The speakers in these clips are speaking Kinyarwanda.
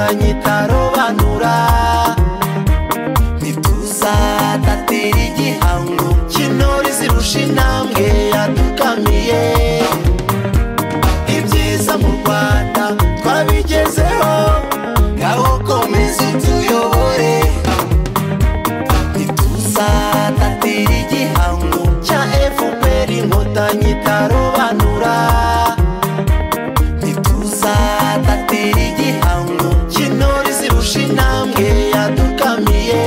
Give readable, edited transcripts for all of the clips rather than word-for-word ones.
inkotanyi itarobanura ntituzatatira igihango cy'intore zirusha intambwe yadukamiye ibyiza mu Rwanda twabigezeho ngaho komeza utuyobore ntituzatatira igihango cya FPR inkotanyi itarobanura ntituzatatira igihango cy'intore zirusha intambwe yadukamiye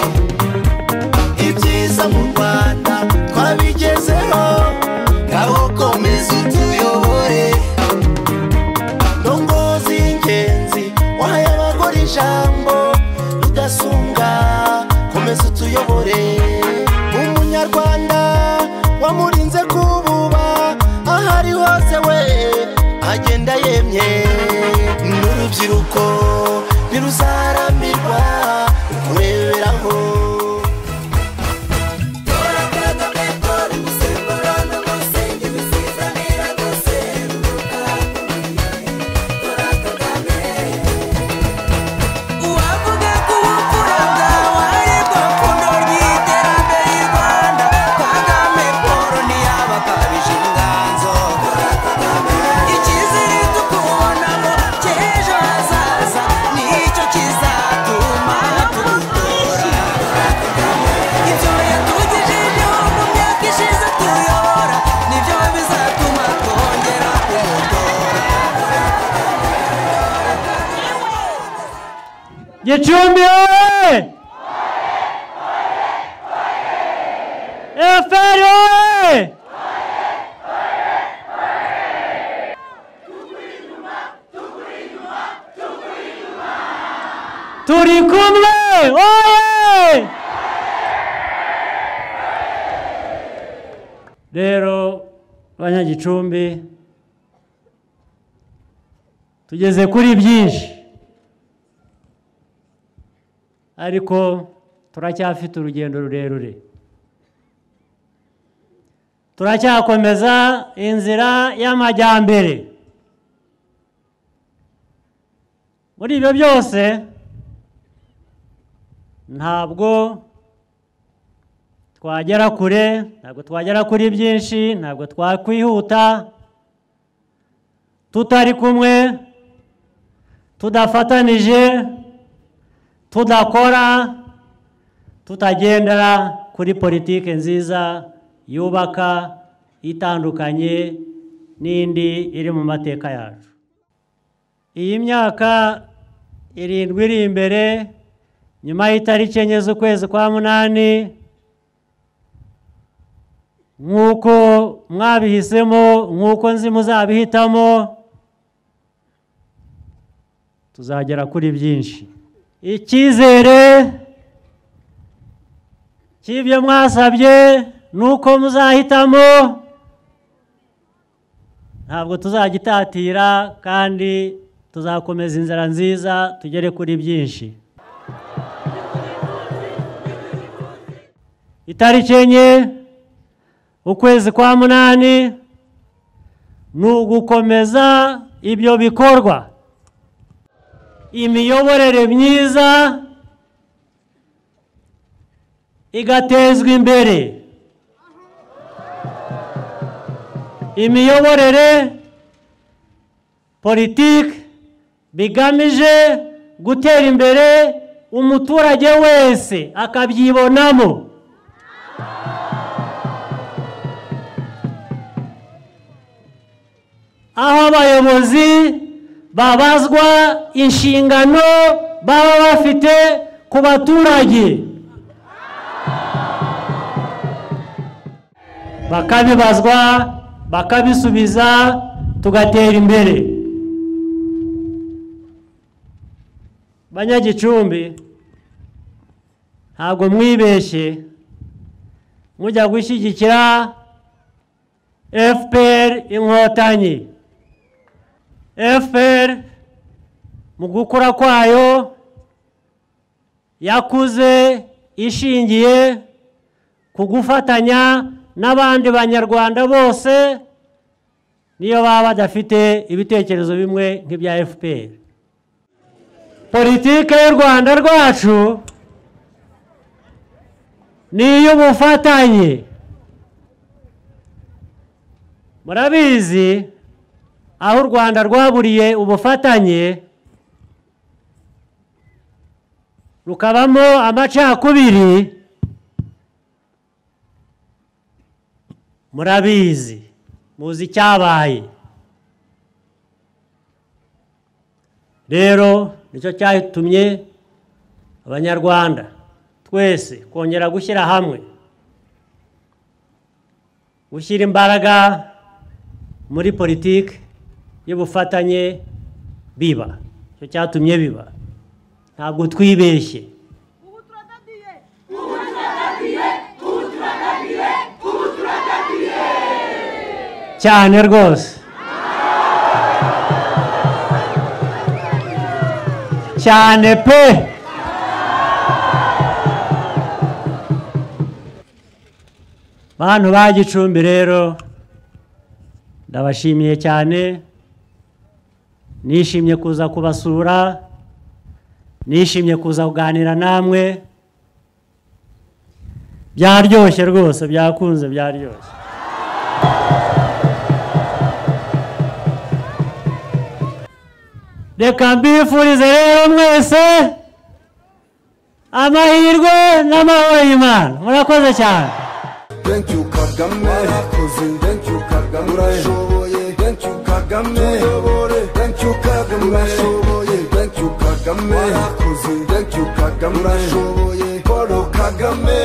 ibyiza mu Rwanda twabigezeho ngaho komeza utuyobore ndongozi y'ingenzi wahaye abagore ijambo rudasumbwa komeza utuyobore umunyarwanda wamurinze kububa ahari hose we agenda yemye n'urubyiruko ntiruzaramirwa kureberaho Gicumbi oye! FPR oye! Turi kumwe oye! Rero Banyagicumbi tugeze kuri byinshi ariko turacyafite urugendo rurerure turacyakomeza inzira y'amajyambere muri ibyo byose ntabwo twagera kure ntabwo twagera kuri byinshi ntabwo twakwihuta tutari kumwe tudafatanije tudakora tutagendera kuri politike nziza yubaka itandukanye n'indi iri mu mateka yacu iyi myaka 7 iri imbere nyuma y'itariki 9 z'ukwezi kwa munani nk'uko mwabihisemo nk'uko nzi muzabihitamo tuzagera kuri byinshi icyizere cy'ibyo mwasabye nuko muzahitamo ntabwo tuzagitatira kandi tuzakomeza inzira nziza tugere kuri byinshi itariki 9 ukwezi kwa munani ni ugukomeza ibyo bikorwa imiyoborere myiza igatezwa imbere imiyoborere politiki bigamije gutera imbere umuturage wese akabyibonamo aho abayobozi babazwa inshingano baba bafite ku baturage bakabibazwa bakabisubiza tugatera imbere Banyagicumbi ntabwo mwibeshye mujya gushyigikira FPR inkotanyi FPR mu gukura kwayo yakuze ishingiye ku gufatanya n'abandi banyarwanda bose niyo baba badafite ibitekerezo bimwe nk'ibya FPR politike y'u Rwanda rwacu ni iy'ubufatanye. Murabizi aho u Rwanda rwaburiye ubufatanye rukabamo amacakubiri, murabizi, muzi icyabaye. Rero nicyo cyatumye abanyarwanda twese kongera gushyira hamwe, gushyira imbaraga muri politiki y'ubufatanye biba. Icyo cyatumye biba, ntabwo twibeshye. Cyane rwose, cyane pe. Bantu ba Gicumbi rero ndabashimiye cyane, nishimye kuza kubasura, nishimye kuza kuganira namwe, byaryoshye rwose, byakunze, byaryoshye. Reka mbifurize rero mwese amahirwe n'amahoro y'Imana. Murakoze cyane. Thank you Kagame, thank you Kagame, urashoboye. Thank you Kagame, thank you Kagame, urashoboye. Thank you Kagame, thank you Kagame, urashoboye. Paul Kagame.